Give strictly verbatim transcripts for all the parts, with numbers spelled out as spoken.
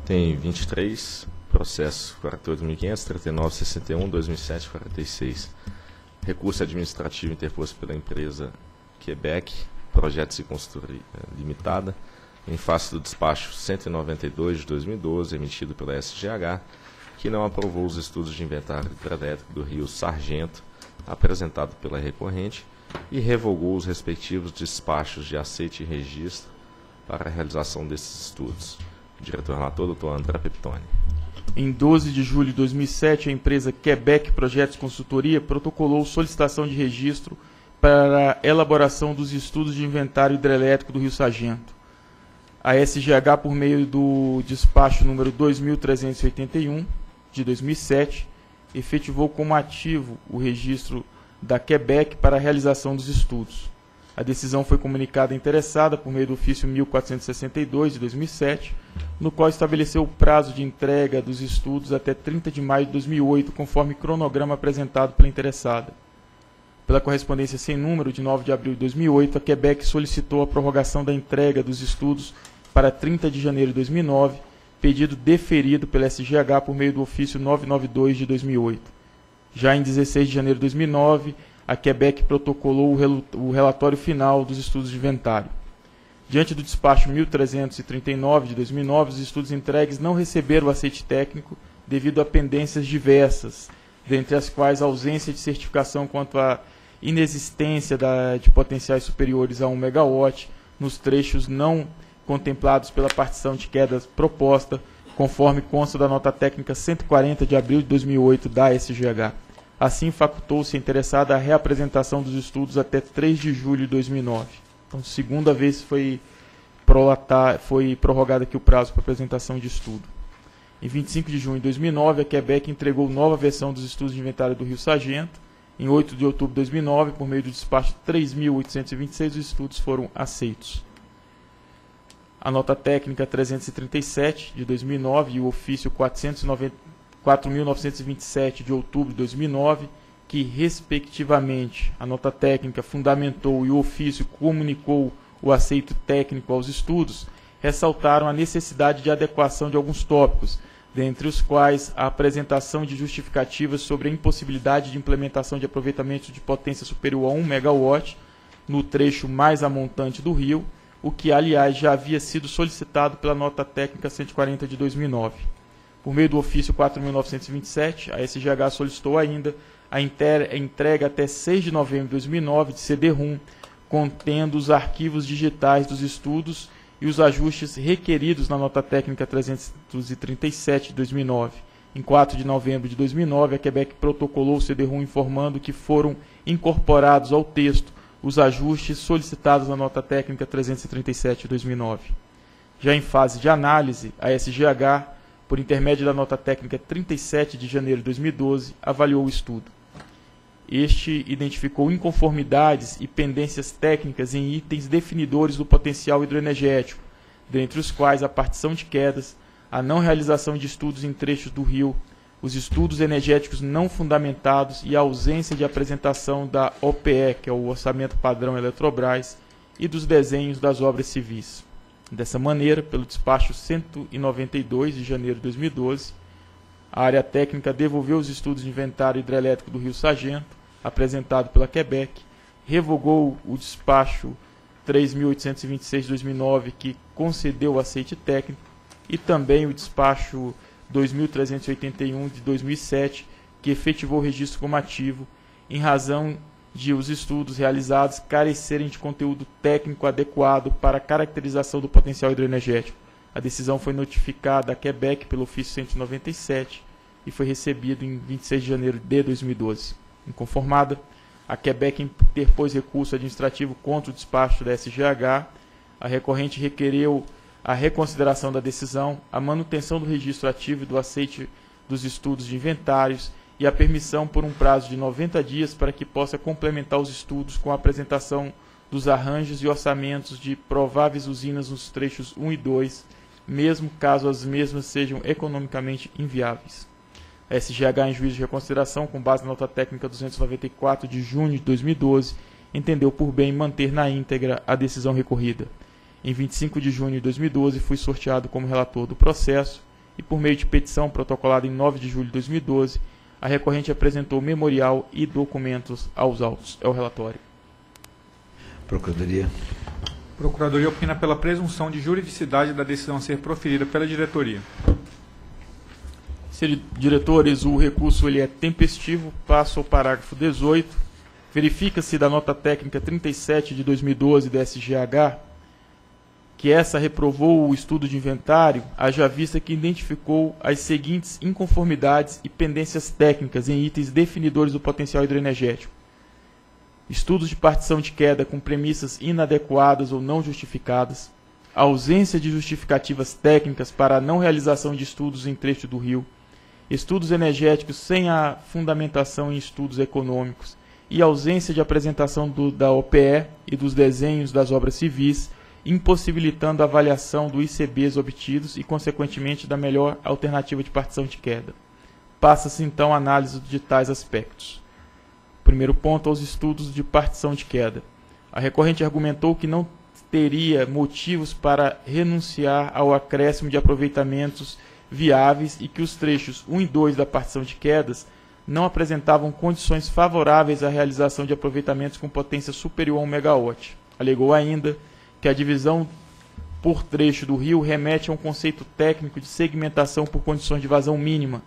Tem vinte e três, processo quarenta e oito mil quinhentos, trinta e nove, sessenta e um, dois mil e sete, quarenta e seis. Recurso administrativo interposto pela empresa Quebec, Projetos e Consultoria Limitada, em face do despacho cento e noventa e dois de dois mil e doze, emitido pela S G H, que não aprovou os estudos de inventário hidrelétrico do Rio Sargento, apresentado pela recorrente, e revogou os respectivos despachos de aceite e registro para a realização desses estudos. O diretor relator, doutor André Peptoni. Em doze de julho de dois mil e sete, a empresa Quebec Projetos Consultoria protocolou solicitação de registro para a elaboração dos estudos de inventário hidrelétrico do Rio Sargento. A S G H, por meio do despacho número dois mil trezentos e oitenta e um, de dois mil e sete, efetivou como ativo o registro da Quebec para a realização dos estudos. A decisão foi comunicada à interessada por meio do ofício mil quatrocentos e sessenta e dois, de dois mil e sete, no qual estabeleceu o prazo de entrega dos estudos até trinta de maio de dois mil e oito, conforme cronograma apresentado pela interessada. Pela correspondência sem número, de nove de abril de dois mil e oito, a Quebec solicitou a prorrogação da entrega dos estudos para trinta de janeiro de dois mil e nove, pedido deferido pela S G H por meio do ofício novecentos e noventa e dois, de dois mil e oito. Já em dezesseis de janeiro de dois mil e nove, a Quebec protocolou o relatório final dos estudos de inventário. Diante do despacho mil trezentos e trinta e nove de dois mil e nove, os estudos entregues não receberam o aceite técnico devido a pendências diversas, dentre as quais a ausência de certificação quanto à inexistência da, de potenciais superiores a um megawatt nos trechos não contemplados pela partição de quedas proposta, conforme consta da nota técnica cento e quarenta de abril de dois mil e oito da S G H. Assim, facultou-se a interessada a reapresentação dos estudos até três de julho de dois mil e nove. Então, segunda vez foi, prolatar, foi prorrogado aqui o prazo para apresentação de estudo. Em vinte e cinco de junho de dois mil e nove, a Quebec entregou nova versão dos estudos de inventário do Rio Sargento. Em oito de outubro de dois mil e nove, por meio do despacho três mil oitocentos e vinte e seis, os estudos foram aceitos. A nota técnica trezentos e trinta e sete, de dois mil e nove, e o ofício quatro mil novecentos e vinte e sete, de outubro de dois mil e nove, que, respectivamente, a nota técnica fundamentou e o ofício comunicou o aceito técnico aos estudos, ressaltaram a necessidade de adequação de alguns tópicos, dentre os quais a apresentação de justificativas sobre a impossibilidade de implementação de aproveitamento de potência superior a um megawatt no trecho mais a montante do rio, o que, aliás, já havia sido solicitado pela nota técnica cento e quarenta de dois mil e nove. Por meio do ofício quatro mil novecentos e vinte e sete, a S G H solicitou ainda a entrega até seis de novembro de dois mil e nove de C D ROM, contendo os arquivos digitais dos estudos e os ajustes requeridos na nota técnica trezentos e trinta e sete de dois mil e nove. Em quatro de novembro de dois mil e nove, a Quebec protocolou o C D ROM informando que foram incorporados ao texto os ajustes solicitados na nota técnica trezentos e trinta e sete de dois mil e nove. Já em fase de análise, a S G H, por intermédio da nota técnica trinta e sete de janeiro de dois mil e doze, avaliou o estudo. Este identificou inconformidades e pendências técnicas em itens definidores do potencial hidroenergético, dentre os quais a partição de quedas, a não realização de estudos em trechos do rio, os estudos energéticos não fundamentados e a ausência de apresentação da O P E, que é o Orçamento Padrão Eletrobras, e dos desenhos das obras civis. Dessa maneira, pelo despacho cento e noventa e dois de janeiro de dois mil e doze, a área técnica devolveu os estudos de inventário hidrelétrico do Rio Sargento, apresentado pela Quebec, revogou o despacho três mil oitocentos e vinte e seis de dois mil e nove, que concedeu o aceite técnico, e também o despacho dois mil trezentos e oitenta e um de dois mil e sete, que efetivou o registro como ativo, em razão de os estudos realizados carecerem de conteúdo técnico adequado para a caracterização do potencial hidroenergético. A decisão foi notificada a Quebec pelo ofício cento e noventa e sete e foi recebida em vinte e seis de janeiro de dois mil e doze. Inconformada, a Quebec interpôs recurso administrativo contra o despacho da S G H. A recorrente requereu a reconsideração da decisão, a manutenção do registro ativo e do aceite dos estudos de inventários e a permissão por um prazo de noventa dias para que possa complementar os estudos com a apresentação dos arranjos e orçamentos de prováveis usinas nos trechos um e dois, mesmo caso as mesmas sejam economicamente inviáveis. A S G H, em juízo de reconsideração, com base na nota técnica duzentos e noventa e quatro de junho de dois mil e doze, entendeu por bem manter na íntegra a decisão recorrida. Em vinte e cinco de junho de dois mil e doze, fui sorteado como relator do processo e por meio de petição protocolada em nove de julho de dois mil e doze, a recorrente apresentou memorial e documentos aos autos. É o relatório. Procuradoria. Procuradoria opina pela presunção de juridicidade da decisão a ser proferida pela diretoria. Senhores diretores, o recurso ele é tempestivo. Passo ao parágrafo dezoito. Verifica-se da nota técnica trinta e sete de dois mil e doze da S G H que essa reprovou o estudo de inventário, haja vista que identificou as seguintes inconformidades e pendências técnicas em itens definidores do potencial hidroenergético. Estudos de partição de queda com premissas inadequadas ou não justificadas, a ausência de justificativas técnicas para a não realização de estudos em trecho do rio, estudos energéticos sem a fundamentação em estudos econômicos e ausência de apresentação do, da O P E e dos desenhos das obras civis, impossibilitando a avaliação do I C Bs obtidos e, consequentemente, da melhor alternativa de partição de queda. Passa-se, então, a análise de tais aspectos. Primeiro ponto, aos estudos de partição de queda. A recorrente argumentou que não teria motivos para renunciar ao acréscimo de aproveitamentos viáveis e que os trechos um e dois da partição de quedas não apresentavam condições favoráveis à realização de aproveitamentos com potência superior a um megawatt. Alegou ainda que a divisão por trecho do rio remete a um conceito técnico de segmentação por condições de vazão mínima,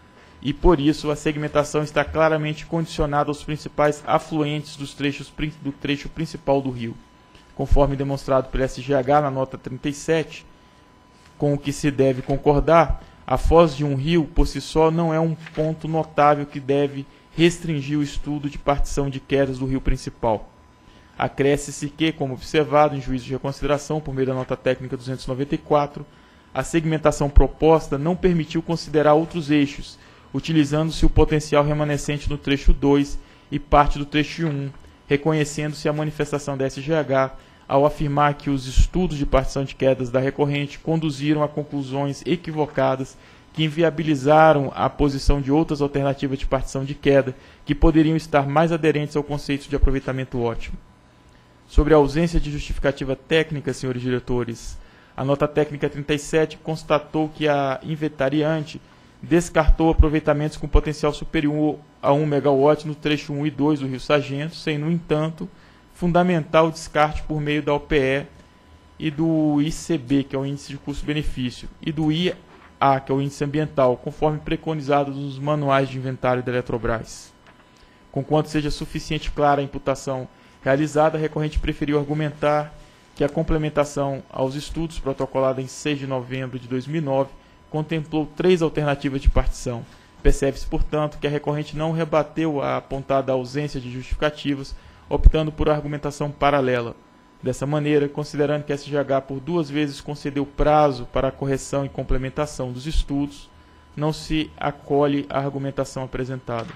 e por isso a segmentação está claramente condicionada aos principais afluentes dos trechos, do trecho principal do rio, conforme demonstrado pelo S G H na nota trinta e sete, com o que se deve concordar. A foz de um rio, por si só, não é um ponto notável que deve restringir o estudo de partição de quedas do rio principal. Acresce-se que, como observado em juízo de reconsideração por meio da nota técnica duzentos e noventa e quatro, a segmentação proposta não permitiu considerar outros eixos, utilizando-se o potencial remanescente no trecho dois e parte do trecho um, reconhecendo-se a manifestação da S G H ao afirmar que os estudos de partição de quedas da recorrente conduziram a conclusões equivocadas que inviabilizaram a posição de outras alternativas de partição de queda que poderiam estar mais aderentes ao conceito de aproveitamento ótimo. Sobre a ausência de justificativa técnica, senhores diretores, a nota técnica trinta e sete constatou que a inventariante descartou aproveitamentos com potencial superior a um megawatt no trecho um e dois do Rio Sargento, sem, no entanto, fundamentar o descarte por meio da O P E e do I C B, que é o Índice de Custo-Benefício, e do I A, que é o Índice Ambiental, conforme preconizado nos manuais de inventário da Eletrobras. Conquanto seja suficiente clara a imputação realizada, a recorrente preferiu argumentar que a complementação aos estudos, protocolada em seis de novembro de dois mil e nove, contemplou três alternativas de partição. Percebe-se, portanto, que a recorrente não rebateu a apontada ausência de justificativas, optando por argumentação paralela. Dessa maneira, considerando que a S G H por duas vezes concedeu prazo para a correção e complementação dos estudos, não se acolhe a argumentação apresentada.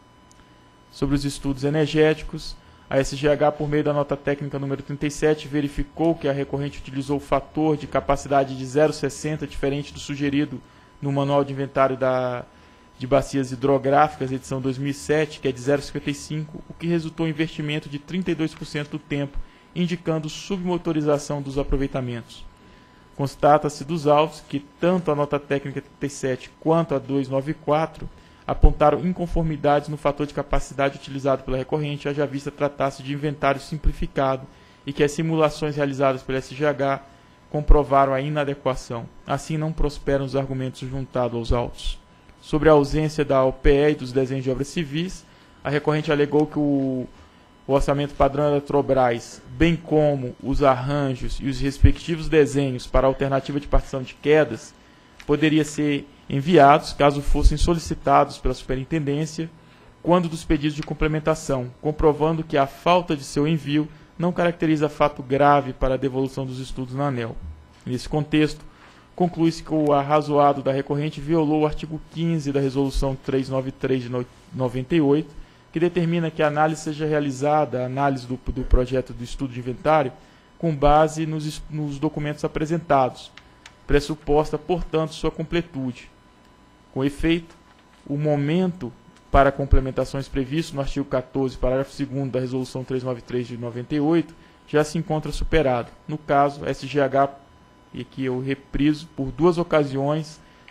Sobre os estudos energéticos, a S G H, por meio da nota técnica número trinta e sete, verificou que a recorrente utilizou o fator de capacidade de zero vírgula sessenta, diferente do sugerido no Manual de Inventário da, de Bacias Hidrográficas, edição dois mil e sete, que é de zero vírgula cinquenta e cinco, o que resultou em investimento de trinta e dois por cento do tempo, indicando submotorização dos aproveitamentos. Constata-se dos autos que tanto a nota técnica trinta e sete quanto a duzentos e noventa e quatro apontaram inconformidades no fator de capacidade utilizado pela recorrente, haja vista tratar-se de inventário simplificado e que as simulações realizadas pela S G H comprovaram a inadequação. Assim, não prosperam os argumentos juntados aos autos. Sobre a ausência da O P E e dos desenhos de obras civis, a recorrente alegou que o, o orçamento padrão da Eletrobras, bem como os arranjos e os respectivos desenhos para a alternativa de partição de quedas, poderia ser enviados, caso fossem solicitados pela superintendência, quando dos pedidos de complementação, comprovando que a falta de seu envio não caracteriza fato grave para a devolução dos estudos na ANEEL. Nesse contexto, conclui-se que o arrazoado da recorrente violou o artigo quinze da Resolução trezentos e noventa e três de noventa e oito, que determina que a análise seja realizada, a análise do, do projeto do estudo de inventário, com base nos, nos documentos apresentados, pressuposta, portanto, sua completude. Com efeito, o momento para complementações previsto no artigo quatorze, parágrafo segundo da Resolução trezentos e noventa e três de noventa e oito, já se encontra superado. No caso, a S G H, e aqui eu repriso, por duas ocasiões,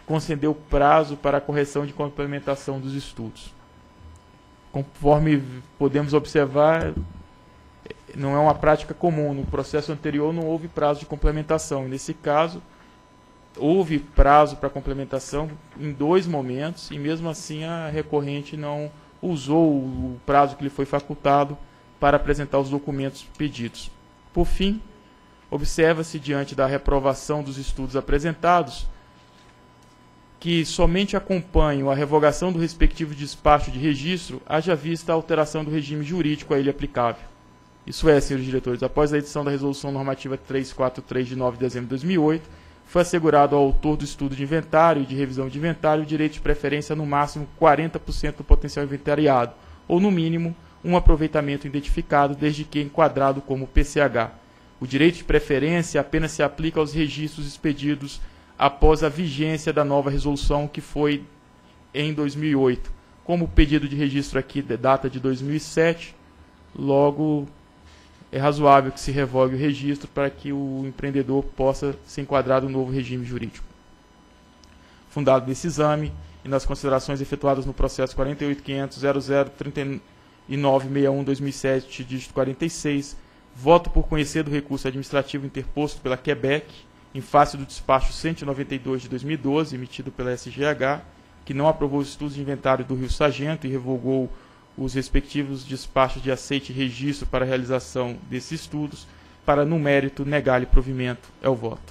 concedeu prazo para a correção de complementação dos estudos. Conforme podemos observar, não é uma prática comum. No processo anterior não houve prazo de complementação. Nesse caso, houve prazo para complementação em dois momentos e mesmo assim a recorrente não usou o prazo que lhe foi facultado para apresentar os documentos pedidos. Por fim, observa-se diante da reprovação dos estudos apresentados que somente acompanham a revogação do respectivo despacho de registro, haja vista a alteração do regime jurídico a ele aplicável. Isso é, senhores diretores, após a edição da Resolução Normativa trezentos e quarenta e três, de nove de dezembro de dois mil e oito, foi assegurado ao autor do estudo de inventário e de revisão de inventário o direito de preferência no máximo quarenta por cento do potencial inventariado, ou no mínimo um aproveitamento identificado, desde que enquadrado como P C H. O direito de preferência apenas se aplica aos registros expedidos após a vigência da nova resolução, que foi em dois mil e oito. Como o pedido de registro aqui data de dois mil e sete, logo é razoável que se revogue o registro para que o empreendedor possa se enquadrar no novo regime jurídico. Fundado nesse exame e nas considerações efetuadas no processo quarenta e oito ponto quinhentos ponto zero zero trinta e nove sessenta e um barra dois mil e sete, dígito quarenta e seis, voto por conhecer do recurso administrativo interposto pela Quebec, em face do despacho cento e noventa e dois de dois mil e doze, emitido pela S G H, que não aprovou os estudos de inventário do Rio Sargento e revogou os respectivos despachos de aceite e registro para a realização desses estudos, para, no mérito, negar-lhe provimento. É o voto.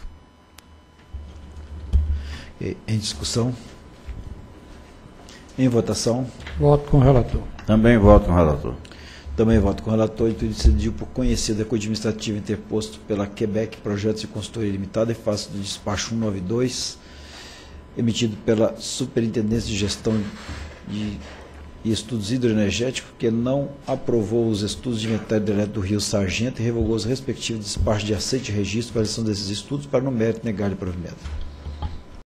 Em discussão? Em votação? Voto com o relator. Também voto com o relator. Também voto com o relator. Então, decidiu por conhecer do recurso administrativo interposto pela Quebec Projetos e Consultoria Limitada em face do despacho cento e noventa e dois, emitido pela Superintendência de Gestão de e Estudos Hidroenergéticos, que não aprovou os estudos de inventário hidrelétrico do Rio Sargento e revogou os respectivos despachos de aceite e registro para a realização desses estudos, para, no mérito, negar-lhe provimento.